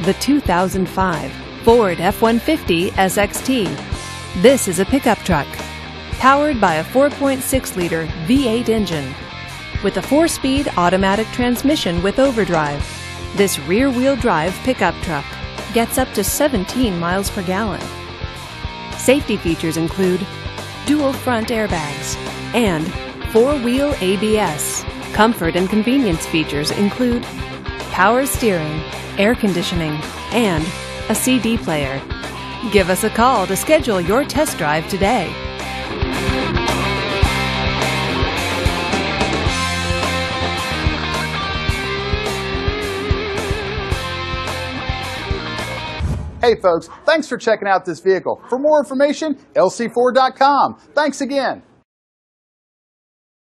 the 2005 Ford F-150 SXT. This is a pickup truck, powered by a 4.6-liter V8 engine. With a 4-speed automatic transmission with overdrive, this rear-wheel drive pickup truck gets up to 17 miles per gallon. Safety features include dual front airbags and 4-wheel ABS. Comfort and convenience features include power steering, air conditioning, and a CD player. Give us a call to schedule your test drive today. Hey folks, thanks for checking out this vehicle. For more information, lc4.com. Thanks again.